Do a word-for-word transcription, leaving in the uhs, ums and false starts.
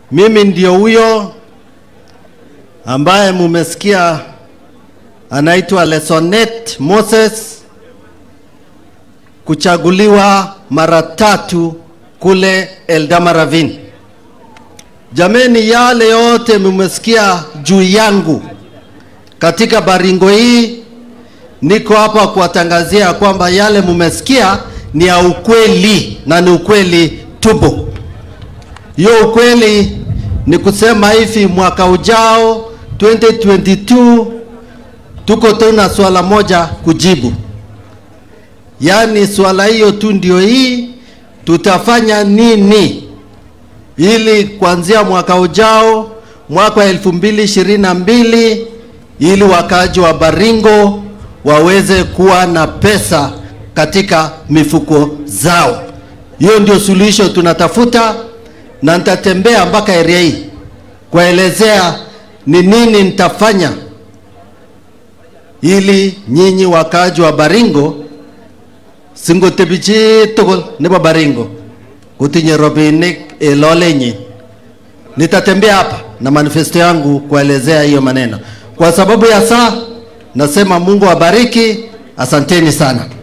Mimi ndio huyo ambaye mumesikia anaitwa Lesonet Moses, kuchaguliwa mara tatu kule Eldama Ravine. Jameni, yale yote mumesikia juu yangu katika Baringo hii, niko hapa kuwatangazia kwamba yale mumesikia ni ya ukweli na ni ukweli tupu. Hiyo ukweli ni kusema hivi, mwaka ujao twenty twenty-two tuko tuna swala moja kujibu. Yani swala hiyo tu ndio hii, tutafanya nini ili kuanzia mwaka ujao, mwaka elfu mbili ishirini na mbili, ili wakaji wa Baringo waweze kuwa na pesa katika mifuko zao. Hiyo ndio suluhisho tunatafuta, na nitatembea mpaka area hii kuelezea ni nini nitafanya ili nyinyi wakaji wa Baringo singo tebichi tokol nebo Baringo kutinye robinik elolenyi. Nitatembea hapa na manifesto yangu kuelezea hiyo maneno. Kwa sababu ya saa nasema Mungu awabariki. Asanteni sana.